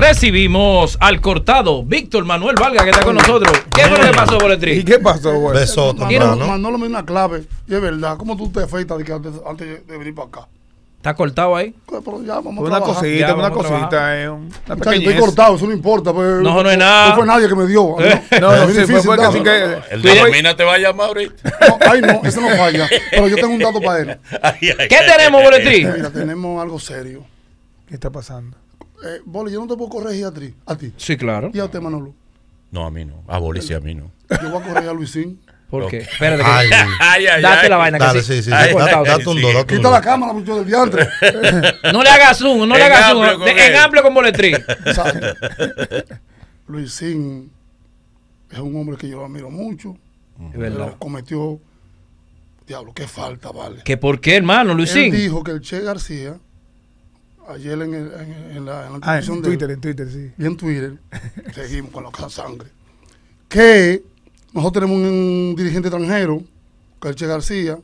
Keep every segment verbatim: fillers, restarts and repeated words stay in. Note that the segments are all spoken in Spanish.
recibimos al cortado Víctor Manuel Valga, que está con nosotros. ¿Qué fue lo que pasó, Boletrí? ¿Y qué pasó, güey? Besoto, Manolo, Manolo me dio una clave. Y es verdad. ¿Cómo tú te afeitas de que antes, antes de venir para acá? ¿Está cortado ahí? Pero ya, vamos a Una trabajar. cosita, Ya, una vamos a cosita. Eh, una Muchacho, pequeñez. estoy cortado, eso no importa. Pues, No, no es nada. No fue nadie que me dio. No, no, Es sí, fue, difícil fue que darlo. sin que... El de la mina te va a llamar ahorita. No, ay, no, ese no falla. Pero yo tengo un dato para él. Ay, ay, ¿Qué ay, tenemos, ay, Boletrí? Mira, tenemos algo serio. ¿Qué está pasando? Eh, Boli, yo no te puedo corregir a ti. A ti. Sí, claro. Y a usted, Manolo. No, a mí no. A Boli sí, a mí no. Yo voy a corregir a Luisín. ¿Por qué? Ok. Espérate que... Ay, Ay, ay, Date ay. la vaina que dale, sí. sí, sí. Ay, sí. ay, Date, ay, date un sí. do, date un Quita do. la cámara, mucho del diantre. No le hagas zoom, no le En hagas zoom. amplio con De- En él. amplio con Boletrí. Exacto. Luisín es un hombre que yo lo admiro mucho. Es verdad. Pero cometió, diablo, qué falta, vale. ¿Que por qué, hermano, Él Luisín? dijo que el Che García, ayer en, el, en, en la, en la Ah, transmisión en de él, Twitter, en Twitter, sí. y en Twitter, seguimos con la sangre, que nosotros tenemos un dirigente extranjero, que es el Che García,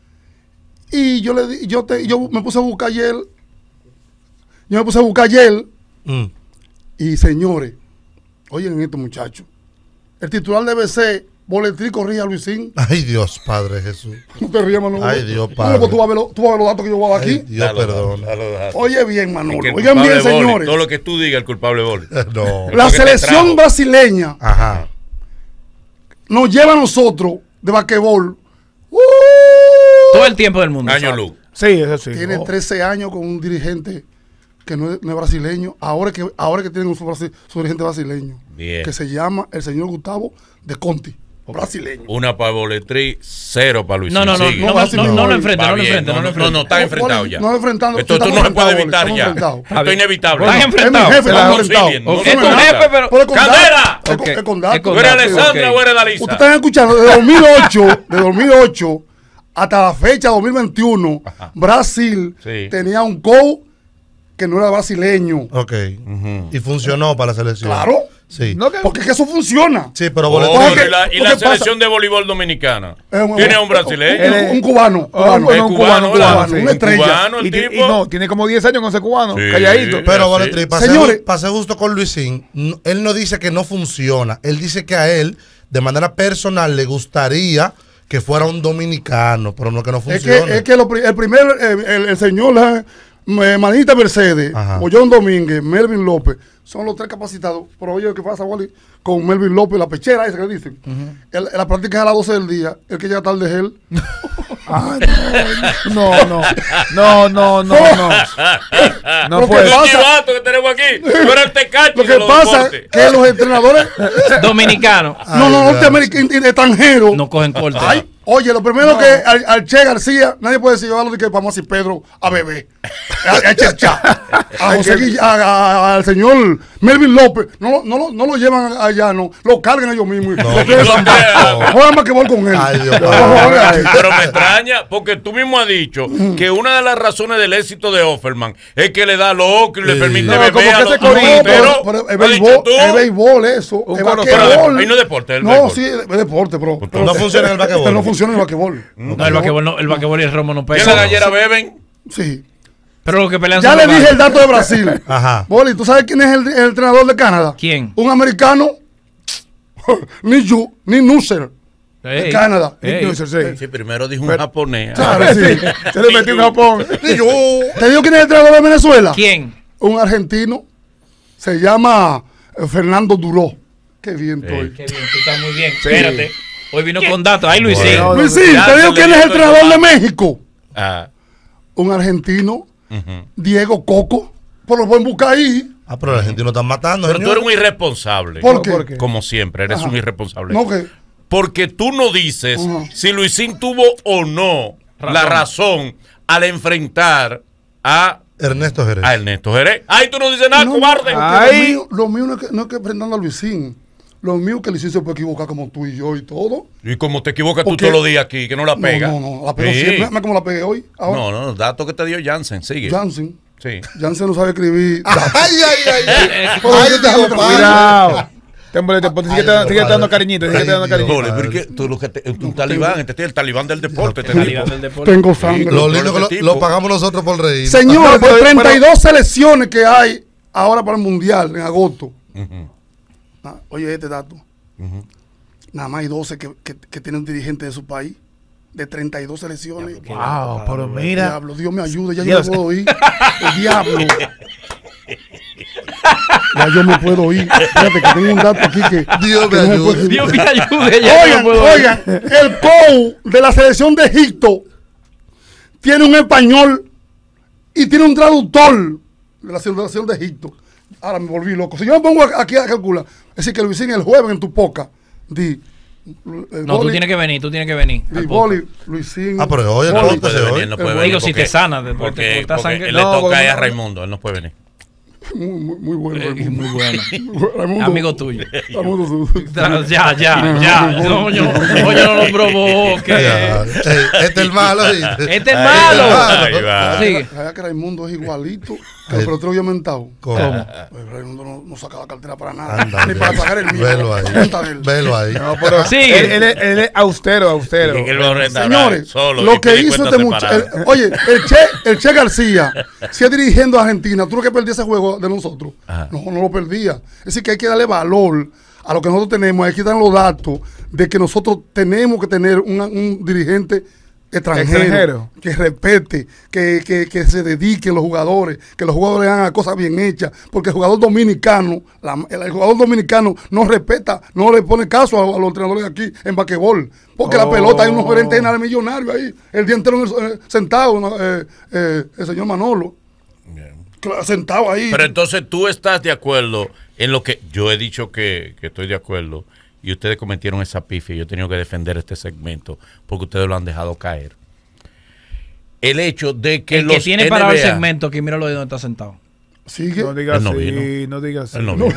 y yo le di- yo te, yo me puse a buscar ayer, yo me puse a buscar ayer, Mm. y señores, oyen esto, muchachos, el titular debe ser Boletrí corrige a Luisín. Ay, Dios, Padre Jesús. No te rías, Manolo. Ay, Dios, No, padre. pues tú vas a ver lo- tú vas a ver los datos que yo voy a dar Ay, aquí. Dios, Dalo, perdón. dalo, dalo, dalo. Oye bien, Es Manolo. que el Oigan bien, culpable Boli, señores. todo lo que tú digas, el culpable Boli. No. La Porque te selección trajo. brasileña Ajá. nos lleva a nosotros de basquetbol. ¡Uh! Todo el tiempo del mundo. Año luz. Sí, eso sí. Tiene Oh. trece años con un dirigente que no es, no es brasileño. Ahora que ahora que tienen su, brasi- su dirigente brasileño. Bien. Que se llama el señor Gustavo de Conti. Brasileño. Una para Boletrí, cero para Luisín. No, no, no, Sigue. no, no, así no, mismo. no lo enfrenta, Va no lo bien, enfrenta, no lo no, no, enfrenta. no, está enfrentado ya. No enfrentando. Esto tú estamos no se puede enfrentados, evitar Boli, ya. estamos enfrentados. Esto es inevitable. Están Es mi enfrentados. jefe, Se estamos la enfrentados. concilien, Ok, no es se tu meta. jefe, pero... Pero con ¡Candela! datos, es Ok, con- es con es datos. con ¿Tú eres datos. Alessandra Ok. o eres Dalisa? Ustedes están escuchando de dos mil ocho, de dos mil ocho hasta la fecha dos mil veintiuno, Brasil Sí. tenía un coach que no era brasileño. Ok. Y funcionó para la selección. Claro. Sí. No, que- Porque es que eso funciona. Sí, pero Oh, Boletrí. Oye, pero y la, y la ¿qué pasa? selección de voleibol dominicana. Es un- Tiene a un brasileño. Un, un- un cubano. Oh, cubano. bueno, Es un cubano, cubano, ¿verdad? cubano, sí. Una estrella. Cubano, el Y, ti- tipo. y no, tiene como diez años con ese cubano, Sí. calladito. Pero Sí. Boletrí, para ser, Señores. para ser justo con Luisín, no- él no dice que no funciona. Él dice que a él, de manera personal, le gustaría que fuera un dominicano, pero no que no Es funcione. que, es que lo pri- el primer, el, el- el señor eh, eh, Manita Mercedes, Ajá. John Domínguez, Melvin López, son los tres capacitados. Pero oye, ¿qué pasa, Wally? Con Melvin López, la pechera esa que le dicen. El- la práctica es a las doce del día. El que llega tarde es él. Ay, no, no, no, no, no, no, no. No Lo que puede. pasa- Este chivato que tenemos aquí. Tú eres el tecacho Lo de que los pasa es deportes. que los entrenadores, Dominicano. no, no, Ay, norteamericanos, extranjeros, No cogen corte. ay, oye, lo primero que al, al Che García, nadie puede decir, llevarlo de que vamos a Pedro a beber, a, a Cherchá, a José Guilla- a- a- al señor Melvin López, no, no, lo- no lo llevan allá, no, lo cargan ellos mismos. No, Lo tienen no, zambrado. no. Juegan basquetbol con él. Ay, Dios No, mío. juegan aquí. Pero me extraña porque tú mismo has dicho que una de las razones del éxito de Offerman es que le da loco y le Sí. permite No, beber como a que los ese corito, No, pero, pero, pero es ¿lo has dicho béisbol, tú? es béisbol eso, Un es cono- basquetbol. ahí no es deporte, es No, béisbol. sí, es deporte, pero, pero- no funciona en el basquetbol. Pero no funciona en el basquetbol. No, el basquetbol, no, el basquetbol y el romo no ¿Qué la pegan. gallera beben? Sí. Pero lo que pelean Ya son le los dije el gallos. dato de Brasil. Ajá. Boli, ¿tú sabes quién es el, el entrenador de Canadá? ¿Quién? Un americano. ni Yu, ni Nusser. De Ey, Canadá. ey. No, sí, sí. Sí, primero dijo un Pero- japonés. Claro, Sí, se le metió un Japón. Ni yo. ¿Te digo quién es el entrenador de Venezuela? ¿Quién? Un argentino. Se llama eh, Fernando Duró. Qué bien Ey. estoy. Qué bien, tú estás muy bien. Espérate. Hoy vino con datos. Ahí Luisín. Bueno. Luis, sí, Ya ¿te se digo le quién dio es el todo el entrenador de debate. México? Ah, Un argentino. ujú. Diego Coco. Pero lo pueden buscar ahí. Ah, pero la gente no está matando. Pero tú señor. eres un irresponsable. ¿Por qué? ¿Por qué? Como siempre, eres Ajá. un irresponsable. No, que. Porque tú no dices Ajá. si Luisín tuvo o no la razón al enfrentar a, Ernesto Jerez. a Ernesto Jerez. Ay, tú no dices nada, No, cobarde. porque Ay. Lo mío, lo mío no, es que, no es que prendando a Luisín. Lo mío que Luisín se puede equivocar como tú y yo y todo. Y como te equivocas tú Porque- todos los días aquí, que no la pega. No, no, no. La pego Sí. siempre. Mira cómo la pegué hoy. Ahora. No, no, dato que te dio Jansen, sigue. Jansen. Sí. Jansen no sabe escribir. Ay, ay, ay. ay. Pero Ay, Dios, Dios, Dios, padre. Cuidado. Temble, te- Sigue Ay, te- sigue Dios, dando padre. cariñito, sigue Ay, dando Dios. cariñito. Joder, porque tú lo que te, un talibán, este es el talibán del deporte. este Talibán tipo. del deporte. Tengo sangre. Lo lindo que lo, Este tipo. lo pagamos nosotros por reír. Señores, No, pero- por treinta y dos selecciones que hay ahora para el Mundial, en agosto. Ujú, Ah, oye, este dato. ujú. Nada más hay doce que, que, que tienen dirigentes de su país. De treinta y dos selecciones. Wow, pero mira. Diablo, Dios me ayude, ya Dios. yo me puedo ir. El diablo. Ya yo me puedo ir. Fíjate que tengo un dato aquí que. Dios que me no me ayude. puedo ir. Dios me ayude. Ya Oigan, no puedo- oigan, el coach de la selección de Egipto tiene un español y tiene un traductor de la selección de Egipto. Ahora me volví loco. Si yo me pongo aquí a calcular, es decir, que Luisín el jueves en tu poca, di. el No, tú boli- tienes que venir, tú tienes que venir. di al boli, Luisín. Ah, pero oye, No, no, no puede se venir, oye. no puede Digo, venir. si porque- te sana, después te porque, corta porque sangre. le No, toca porque ahí a no- Raimundo, él no puede venir. Muy, muy, muy bueno. Eh, Raimundo. muy bueno. Raimundo- Amigo tuyo. Raimundo, su- Tra- Ya, ya, ya. No, yo, no, yo no lo provoque. Ya. Ey, este es el malo. ¿viste? Este es Ahí malo. está. Ahí va. Sigue. ¿Sabes que Raimundo es igualito que Ahí. el pelotero yo mentado? ¿Cómo? Pues Raimundo no, no saca la cartera para nada. Anda, Ni para sacar el mío. Velo ahí. Cuenta de él. Velo ahí. No, pero Sigue. él, él es- él es austero, austero. Que él va a un restaurante Señores, solo lo y que pide hizo cuentas este muchacho. separadas. Oye, el Che, el Che García, si es dirigiendo a Argentina, tú no que perdí ese juego de nosotros. Ajá. No, no lo perdía. Es decir, que hay que darle valor a lo que nosotros tenemos, hay que dar los datos de que nosotros tenemos que tener una- un dirigente extranjero, Extranjero. que respete, que, que, que se dediquen los jugadores, que los jugadores hagan cosas bien hechas, porque el jugador dominicano, la- el, el jugador dominicano no respeta, no le pone caso a, a los entrenadores aquí en basquetbol, porque la Oh. pelota hay unos gerentes generales millonarios ahí, el día entero en el- eh, sentado, ¿no? eh, eh, el señor Manolo, cla- sentado ahí. Pero entonces tú estás de acuerdo en lo que yo he dicho que, que estoy de acuerdo y ustedes cometieron esa pifia y yo he tenido que defender este segmento porque ustedes lo han dejado caer. El hecho de que El los que tiene parado el N B A segmento, aquí míralo de donde está sentado. Sigue. No digas Él no así, vino. no digas así. Él no vino.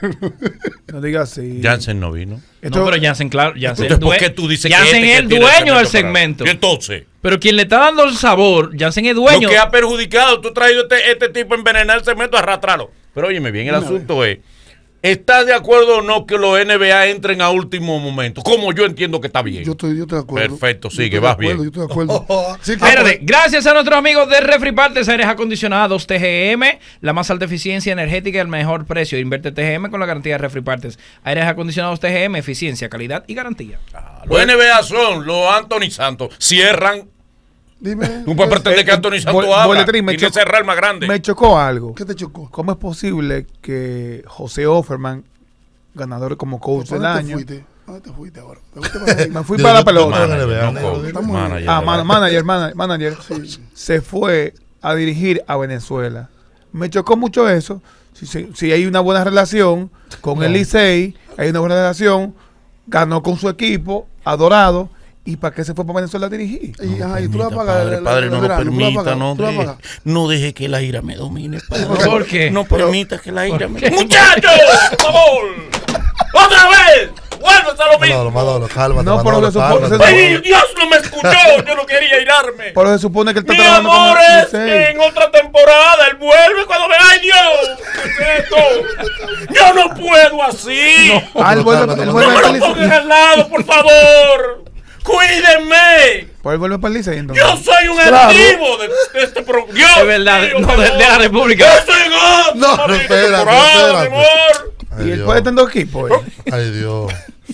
No digas así. Jansen no vino. Esto- No, pero Jansen, claro, Jansen Entonces, ¿por due- qué tú dices Jansen que este es que el tiene dueño del parado? segmento. Y entonces, Pero quien le está dando el sabor, Jansen es dueño. lo que ha perjudicado, tú has traído este, este tipo a envenenar el segmento, a arrastrarlo. Pero óyeme bien, el asunto es, ¿estás de acuerdo o no que los N B A entren a último momento? Como yo entiendo que está bien. Yo estoy, yo estoy de acuerdo. Perfecto, Yo sigue, estoy de vas acuerdo, bien. Yo estoy de acuerdo. Así que- Espérate, gracias a nuestros amigos de Refri Partes, aires acondicionados T G M, la más alta eficiencia energética y el mejor precio. Invierte T G M con la garantía de Refri Partes. Aires acondicionados T G M, eficiencia, calidad y garantía. Los N B A son los Anthony Santos. Cierran. Dime. Tú puedes pretender que Anthony Santos Bol- abra. boletrín, me Tiene que chocó- cerrar el más grande. Me chocó algo. ¿Qué te chocó? ¿Cómo es posible que José Offerman, ganador como coach del ¿Dónde te año, fuiste? ¿Dónde te fuiste ahora? ¿Te fuiste para ahí? me fui Yo- para la yo- pelota? Manager, Manager, no Manager, coach, Manager. manager, Ah, de man- verdad. manager, manager, manager. Se fue a dirigir a Venezuela. Me chocó mucho eso. Si, si- si hay una buena relación con el Licey, hay una buena relación, ganó con su equipo, adorado, ¿y para qué se fue para Venezuela a dirigir? Y, ajá, y tú le vas a Permita, pagar. padre, el- padre, el no lo verano, tú le vas a permita, pagar, no tú le vas a deje, pagar. no deje que la ira me domine, padre. ¿Por qué? No permita que la ira me qué? domine. ¡Muchachos! ¡Por favor! ¡Otra vez! ¡Vuelves a lo mismo! Manolo, Manolo, cálmate, No, pero Manolo, se supone- cálmate, se- ¡Ay, Manolo. Dios no me escuchó! Yo no quería irarme. Pero se supone que él está Mi trabajando amor con el es Licey. en otra temporada. Él vuelve cuando me... ¡Ay, Dios! ¿Qué es esto? Yo no puedo así. Ah, él vuelve, No, él no, vuelve No me para lo el pongan Licey. al lado, por favor. Cuídenme. Pues él vuelve para el Licey, entonces. Yo soy un Claro. activo de, de este programa. Es verdad, no, de- de la República. Yo estoy en otra No, maldita espérate, temporada, espérate. mi amor. Ay, Y él Dios. puede tener dos equipos. eh. Ay, Dios.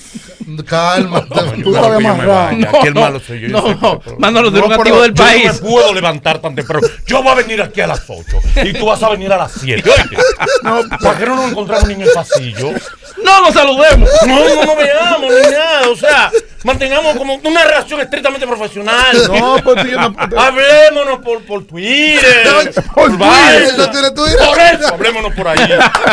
Cálmate. Tú sabes más raro. No, Aquí el malo soy yo. yo sé que no, este Manolo, tú eres un pero activo del yo país. no me puedo levantar tan temprano. Yo voy a venir aquí a las ocho y tú vas a venir a las siete. Oye, no, ¿para qué no nos encontramos ni en el pasillo? No nos saludemos. No, no nos veamos ni nada. O sea, mantengamos como una relación estrictamente profesional. No, pues tú y yo no. Hablémonos por, por Twitter. Por Viber. Twitter, no tiene Twitter. Por eso, hablémonos por ahí.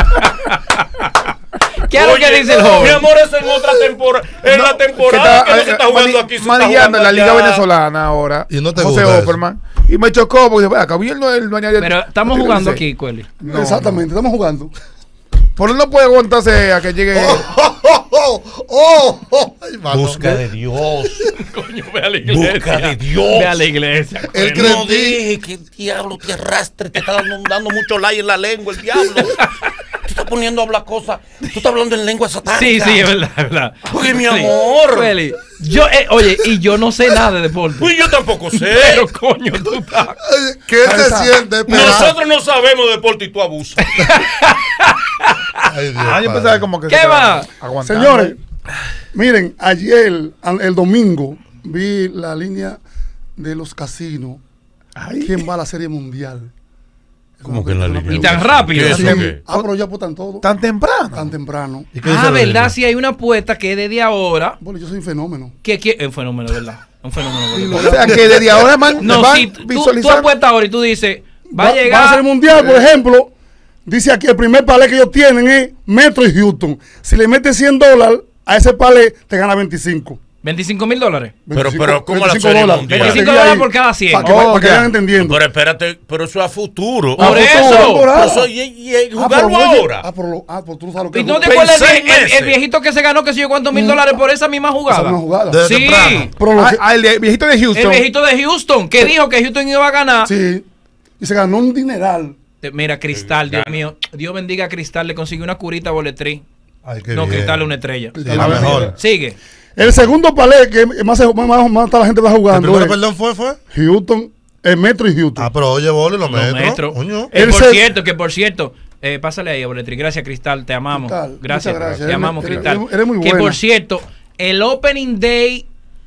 ¿Qué es lo Oye, que dice el Mi joven? amor, es en otra temporada. En la temporada que no se está jugando aquí. Se está manejando jugando la Liga allá. Venezolana ahora. Y no te José gusta eso. Offerman. Y me chocó porque acá vi el, el dueño de- Pero estamos de- jugando de- aquí, Cueli. No, Exactamente, estamos jugando. Por él no puede aguantarse a que llegue. Oh, oh, oh, oh. Ay, Manolo. Busca de Dios. Coño, ve a la Busca de Dios. Ve a la iglesia. El Cueli. No cretí- deje que el diablo te arrastre. Te está dando, dando mucho like en la lengua, el diablo. estás poniendo a hablar cosas. Tú estás hablando en lengua satánica. Sí, sí, es verdad, es verdad. Oye, mi Sí. amor. Feli, yo, eh, oye, y yo no sé nada de deporte. Uy, yo tampoco sé. Pero coño, tú estás. ¿Qué se siente esperar? Nosotros no sabemos de deporte y tú abusas. Ay, Dios, Ah, yo padre. pensaba como que ¿Qué se va? estaba aguantando. Señores, miren, ayer, al- el domingo, vi la línea de los casinos. ¿Quién va a la Serie Mundial? ¿Cómo que en la Una línea? Y pregunta. tan rápido. ¿Qué es así. eso qué? Ah, pero ya apuestan todo. Tan temprano. Tan temprano. ¿Y qué dice Ah, la ¿verdad? línea? Sí, hay una apuesta que desde ahora. Bueno, yo soy un fenómeno. Que, que, es un fenómeno, ¿verdad? Un fenómeno. Y ¿verdad? O sea que desde ahora man, No, van si tú, tú visualizando. apuestas ahora y tú dices, va, a Va llegar. a ser el Mundial, por ejemplo. Dice aquí, el primer palé que ellos tienen es Metro y Houston. Si le metes cien dólares a ese palé, te gana veinticinco. veinticinco mil dólares. Pero- veinticinco, pero, ¿cómo la veinticinco Serie dólares. Mundial? veinticinco Para que dólares ahí- por cada cien. Para que, Oh, para que ya. vayan entendiendo. Pero espérate, pero eso es a futuro. Por Ah, pues, eso. temporada. Pero eso, y, y- y Ah, pero jugarlo oye, ahora. Ah, pero, lo- ah, pero tú no sabes lo que ¿Y es no te jugar. acuerdas seis el, el- el meses. viejito que se ganó que sé yo cuántos mil dólares por esa misma Esa jugada? es una jugada. Desde Sí. temprano. Pero lo Ah, que- ah, el de- viejito de Houston. El viejito de Houston que dijo que Houston iba a ganar. Sí. Y se ganó un dineral. Te- Mira, Cristal, Dios Gana. mío. Dios bendiga a Cristal. Le consiguió una curita a Boletrí. Ay, qué No, bien. Cristal es una estrella. Sí, la mejor. Sigue. El segundo palé que más, se- más, más, más toda la gente va ¿El jugando primero, es perdón, fue? fue? Houston, el Metro y Houston. Ah, pero oye, boli, los Los metros. metros. Coño. Eh, El por se- cierto, que por cierto, eh, pásale ahí a Boletrí. Gracias, Cristal. Te amamos. Cristal, Gracias. muchas gracias. Te Eres- amamos, eres- Cristal. eres- eres muy que buena. por cierto, el opening day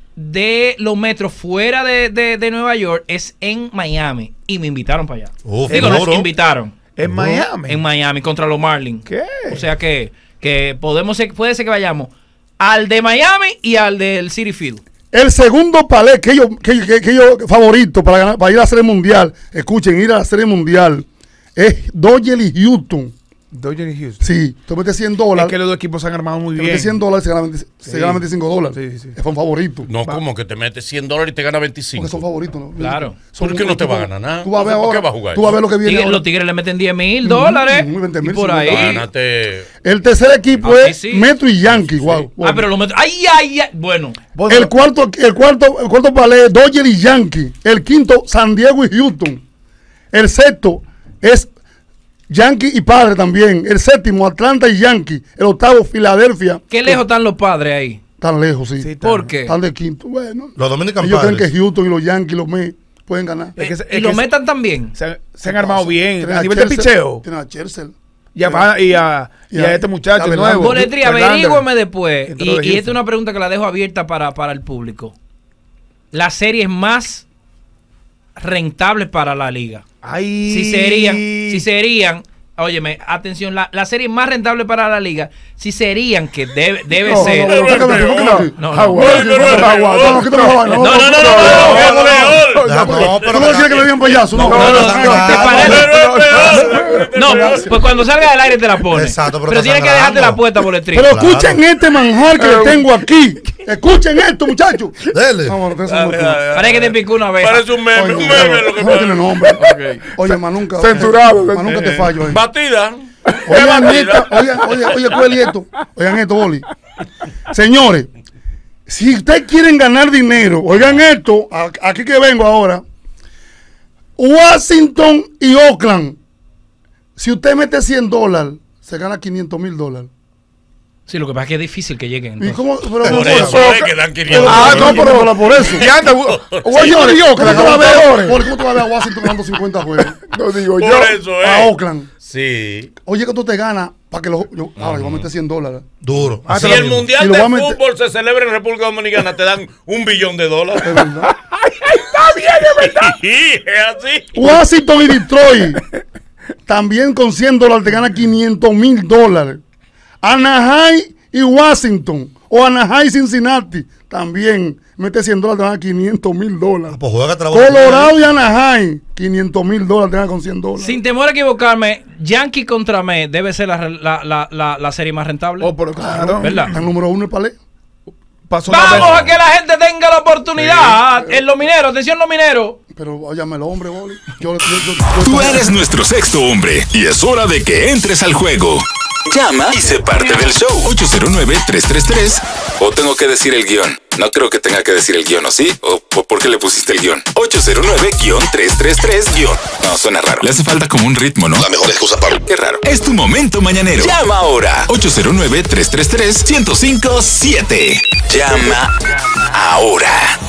de los metros fuera de, de- de Nueva York es en Miami. Y me invitaron para allá. Uf, Digo, nos duro. invitaron. En Miami. En Miami contra los Marlins. ¿Qué? O sea que, que podemos ser- puede ser que vayamos al de Miami y al del City Field. El segundo palé que ellos, que, que, que ellos favorito para, ganar- para ir a la Serie Mundial, escuchen, ir a la Serie Mundial, es Dodgers y Houston. Dodgers y Houston. Sí, tú metes cien Es dólares. que los dos equipos se han armado muy Te bien. metes cien dólares, se ganan, veinte se Sí. ganan veinticinco dólares. Sí, sí, sí. Son favoritos. No, como que te metes cien dólares y te gana veinticinco. Porque son favoritos, ¿no? Claro. Son ¿Por qué un no te va a equipo- ganar nada? Tú vas a ver ¿Por qué ahora. va a jugar Tú vas a eso? ver lo que viene Tigre- ahora. los Tigres le meten diez mil dólares. Ujú, veinte mil, y por cincuenta ahí. mil. Gánate. El tercer equipo Ah, es sí, sí. Metro y Yankee. Wow. Ah, pero los metros. ¡Ay, ay, ay! Bueno. Vos- El cuarto, el cuarto, el cuarto palé es Dodgers y Yankee. El quinto, San Diego y Houston. El sexto es Yankee y Padre también. El séptimo, Atlanta y Yankee. El octavo, Filadelfia. ¿Qué lejos están los padres ahí? Tan lejos, sí. Sí, ¿Por qué? Están de quinto. Bueno, Los Dominican ellos creen Padres. que Houston y los Yankees, los Mets, pueden ganar. Es que se- ¿Y es lo que se- metan también? se, han- se han armado bien. Tienen A a nivel de Chelsea- picheo. Tienen a Chelsea. Y a, y a, y a este muchacho a nuevo. Verlander. Boletrí, Verlander. averígüeme después. Entró Y, de y Houston. esta es una pregunta que la dejo abierta para, para el público. Las series más rentables para la liga. Ay. Si serían, si serían, óyeme, atención, la, la serie más rentable para la liga, si serían que debe, debe No, ser. no, no, no, sácame, No, sácame. no, no. Agua, No, no, no, agua, no, agua. no, No, quítame la vaina. No, no, no, no, no, no, no, no, Ya, no, Tú no quieres que me digan payaso. No, No, no, no, no, no, te no, parece- no, No, pues cuando salga del aire te la pones. Exacto, pero pero está tienes que sangrando. dejarte la puesta, Boletrí. Pero Claro. escuchen este manjar que le tengo aquí. Escuchen esto, muchachos. Dele. Vamos, ustedes son Dale, muy dale, cool. Parece que te picó una vez. Parece un meme, Oye, un meme lo que no tiene nombre. Ok. Oye, más nunca. Censurado. Más nunca te fallo ahí. Batida. Oigan Batida. esto, oigan, oigan, oigan, Cueli, esto. Oigan esto, Boli. Señores, si ustedes quieren ganar dinero, oigan esto, a- aquí que vengo ahora. Washington y Oakland. Si usted mete cien dólares, se gana quinientos mil dólares. Sí, lo que pasa es que es difícil que lleguen. ¿Y entonces. cómo? Pero, Por ¿cómo- eso pero- es que dan quinientos. Ah, no, dólares. pero, pero por eso. Y anda, Señores, y ¿cómo tú vas a ver, Oakland. Boli, ¿cómo tú vas a ver a Washington ganando cincuenta juegos? No digo Por yo. eso es. A Oakland. Sí. Oye, que tú te ganas para que los. Yo, ahora, yo voy a meter cien dólares. Duro. Ah, Si te lo el mismo. Y mundial lo de voy a meter- fútbol se celebra en República Dominicana, te dan un billón de dólares. Es verdad. Sí, es así. Washington y Detroit. También con cien dólares te gana quinientos mil dólares. Anaheim y Washington. O Anaheim y Cincinnati. También mete cien dólares te gana quinientos mil dólares. Pues juega otra Colorado y Anaheim. quinientos mil dólares te gana con cien dólares. Sin temor a equivocarme, Yankee contra Mets debe ser la, la, la, la, la serie más rentable. Oh, pero claro. ¿Verdad? El número uno es Palé. Pasó una Vamos vez. a que la gente tenga la oportunidad. En los mineros, atención los mineros. Pero óyame el hombre, Boli. Yo, yo, yo- yo- Tú eres nuestro sexto hombre y es hora de que entres al juego. Llama y sé parte del show. ocho cero nueve, tres tres tres. O tengo que decir el guión. No creo que tenga que decir el guión, ¿o sí? ¿O, o por qué le pusiste el guión? ocho cero nueve, tres tres tres, guión. No, suena raro. Le hace falta como un ritmo, ¿no? La mejor excusa para... Qué raro. Es tu momento mañanero. Llama ahora. ocho cero nueve, tres tres tres, uno cero cinco siete. Llama ahora.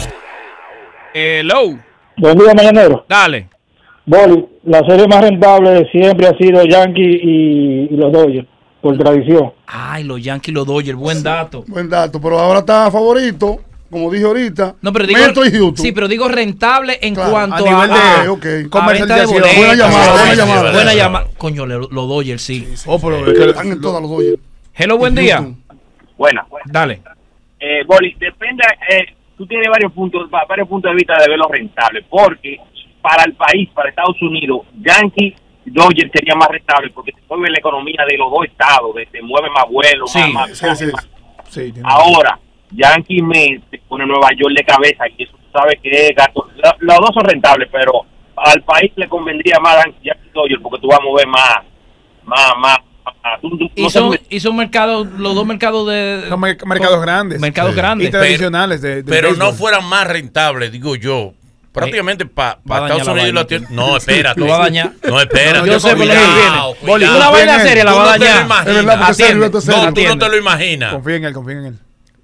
Hello. Buen día, mañanero. Dale. Boli, la serie más rentable siempre ha sido Yankee y, y los Dodgers, por tradición. Ay, los Yankees, los Dodgers, buen dato. Buen dato, pero ahora está favorito, como dije ahorita. No, pero digo, Metro y Houston. sí, pero digo rentable en Claro, cuanto a nivel de a, okay. a venta de boletos. Buena llamada, buena Sí, llamada. Buena llamada. Coño, le- los Dodgers, sí. Sí, sí, Oh, pero sí. es que- Están en todas los Dodgers. Hello, buen Y día. Houston. Buena. Dale. Eh, Boli, depende, eh, tú tienes varios puntos, va- varios puntos de vista de verlo rentable, porque para el país, para Estados Unidos, Yankee, Dodgers sería más rentable, porque se mueve la economía de los dos estados, de- se mueve más vuelos, Sí, más, más, sí, sí. más. Sí, tiene- Ahora, Yankee me se pone Nueva York de cabeza, y eso tú sabes que es gasto. La- Los dos son rentables, pero al país le convendría más Yankee y Dodgers, porque tú vas a mover más, más, más. más- tú- tú- Y no sé son, por qué- y son mercados, los dos mercados de... Son mer- mercados grandes. Mercados Sí. grandes. Y tradicionales de, de Pero no béisbol. fueran más rentables, digo yo. Prácticamente para Va a dañar Estados la Unidos y vaina. Latino- No, espérate. Lo va a dañar. No, espérate. Yo sé por lo que Cuidado, viene. cuidado. Boli, Una confía vaina en él. seria la Tú va a no te lo dañar. imaginas. Es verdad, porque es serio, Atiende. esto es No, serio. tú no Atiende. te lo imaginas. Confía en él, confía en él.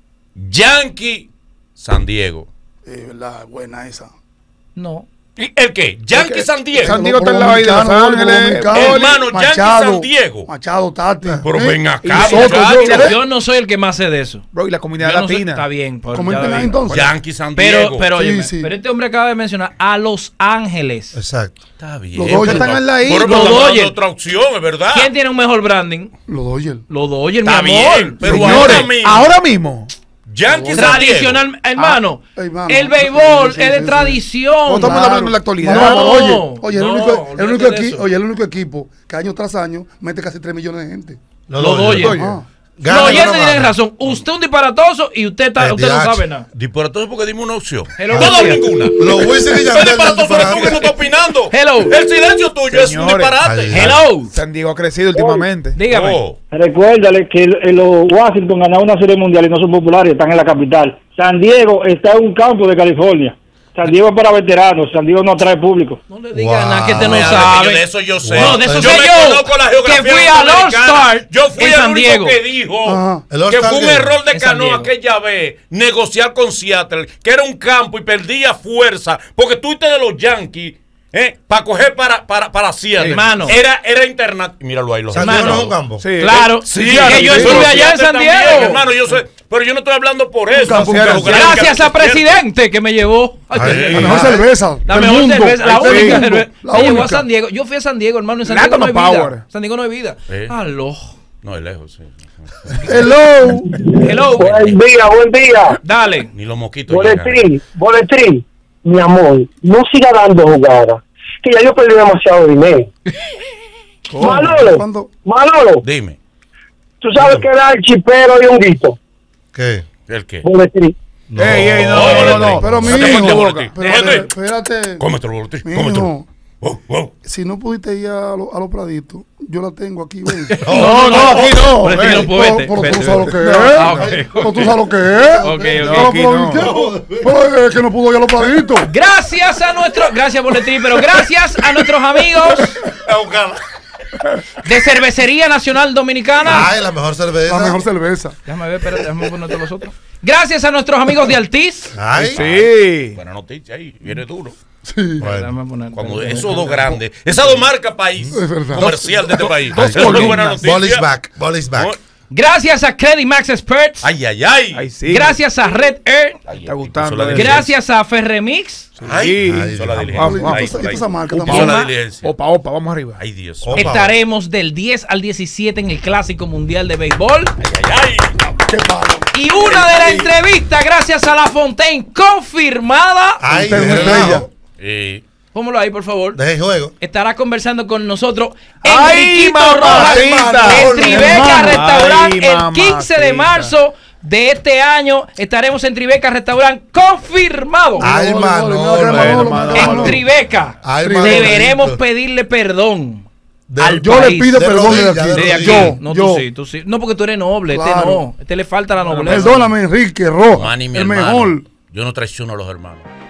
Yankee, San Diego. Es verdad, buena esa. No. ¿Y ¿El qué? Yankee, San Diego. San Diego está en la bahía de Los Ángeles. Hermano, Yankee, San Diego. Machado, Tati. Pero ¿eh? ven acá, Y Soto, muchacho. yo- Yo no soy el que más sé de eso. Bro, y la comunidad Yo no sé- latina. está bien. por- Comenten ya ahí vi. entonces. Yankee, San Pero, Diego. pero, Sí, óyeme, sí. pero este hombre acaba de mencionar a Los Ángeles. Exacto. Está bien. Los pero Dodgers no- están en la isla. pero Los estamos dando Dodgers. otra opción, es verdad. ¿Quién tiene un mejor branding? Los Dodgers. Los Dodgers, Está mi amor. bien, pero Señores, ahora mismo. ahora mismo. Yankee, San Diego. Tradicional, hermano. Ah, hermano. El béisbol Sí, sí, es de sí, tradición. No estamos Claro. hablando de la actualidad. No, No, pero oye, oye, el no, único, el olvídate único de equi- eso. oye, el único equipo que año tras año mete casi tres millones de gente. Los Dodgers. Ah. Gana, Los oyentes gana, tienen gana. razón. Usted es un disparatoso y usted, está, El usted no D H. sabe nada. Disparatoso porque dimos una opción. Hello, Todo o buen día. ninguna. Los Wisin y El Yandel disparatoso eres tú que no disparate. estás opinando. Hello. El silencio tuyo es un Señores. disparate. Ay, Hello. San Diego ha crecido últimamente. Dígame. Oh. Recuérdale que el- el- los Washington ganaron una serie mundial y no son populares, están en la capital. San Diego está en un campo de California. San Diego es para veteranos, San Diego no atrae público. No le digan Wow. nada que usted no Me habla que sabe. yo de eso yo sé. No, de eso yo sé me yo, conozco la geografía que fui al norteamericana. All-Star Yo fui en el San único Diego. que dijo Ajá. El que All-Star fue un Game. error de En San Cano Diego. aquella vez negociar con Seattle, que era un campo y perdía fuerza, porque tú fuiste de los Yankees. ¿Eh? Para coger para, para, para Seattle. Hermano. Era, era internacional. Míralo ahí, los San Diego Hermano. no es un campo. Sí. Claro. Sí, que yo sí, estuve pero allá en Seattle San también, Diego. hermano, yo sé, pero yo no estoy hablando por eso. campo, porque gracias. geográfica- Gracias a presidente que me llevó. Ay, Ay, qué- La Sí. mejor Ah. cerveza. La del mejor mundo. cerveza, la Del única mundo. cerveza. La Me llevó a única. San Diego. Yo fui a San Diego, hermano. En San Diego no hay Plátano vida. Power. San Diego no hay vida. Sí. Aló. No, es lejos, sí. Hello. Hello. Buen día, buen día. Dale. Ni los mosquitos llegan. Boletrín, boletrín. Mi amor, no siga dando jugadas, que ya yo perdí demasiado dinero. Manolo, ¿Cuándo? Manolo, Dime, tú sabes que era el chipero y un guito. ¿Qué? ¿el qué? Boletrín. No. Ey, ey, no, No, no, no. Pero No mi te hijo, cuentes, boletín. pero, Déjate. espérate. Cómete el boletín, Mi cómetelo. hijo, Oh, oh. si no pudiste ir a, lo- a los praditos, yo la tengo aquí, ven. No, no, aquí no. Boletín, Ey, no puedo, vete, Pero vete, tú sabes lo vete. que es. Ah, ok. Pero tú sabes lo que es. Ok, ok. Pero, aquí pero, no. ¿qué? Pero es que no pudo ir a los praditos. Gracias a nuestro, gracias Boletín, pero gracias a nuestros amigos A buscarla. de Cervecería Nacional Dominicana. Ay, la mejor cerveza. La mejor cerveza. Déjame ver, espérate, déjame ponerte los otros. Gracias a nuestros amigos de Altiz. Ay, Sí. Buena noticia ahí, viene duro. Sí. Bueno. Déjame poner- Cuando espérate, esos dos grandes, esas dos marcas país Es verdad. comercial de este país. dos Eso es una buena columnas. noticia. Ball is back. Ball is back. Gracias a Credit Max Experts. Ay, ay, ay. Ay, sí. Gracias a Red Air. Ay, Está ay, gustando hizo la eso. diligencia. Gracias a Ferremix. Ay, Sí. ay, hizo la Ay, diligencia. vamos, Ay, Y toda ay. esa marca Hizo también. la diligencia. Opa, opa, vamos arriba. Ay, Dios. Opa. Estaremos del diez al diecisiete en el Clásico Mundial de Béisbol. Ay, ay, ay. Qué palo. Y una de las entrevistas, gracias a La Fontaine, confirmada. Ay, Usted es de una relajo. estrella. Eh, Póngalo ahí, por favor. Deje el juego. Estará conversando con nosotros ¡Ay, Enriquito Rojas mamacita! en Tribeca Hermano. Restaurant Ay, el quince de mamacita. marzo de este año. Estaremos en Tribeca Restaurant confirmado. Ay, Manolo, Manolo. Manolo, Bueno, Manolo, Manolo. En Manolo. Tribeca. Ay, Deberemos Manolito. pedirle perdón. De- al Yo país. le pido De perdón rodillas, desde de aquí. Desde aquí. Yo, no, yo. tú sí, tú sí. No, porque tú eres noble. Este Claro. no. Este le falta la nobleza. Perdóname, Enrique Rojas. Manny, mi El hermano, mejor. yo no traiciono a los hermanos.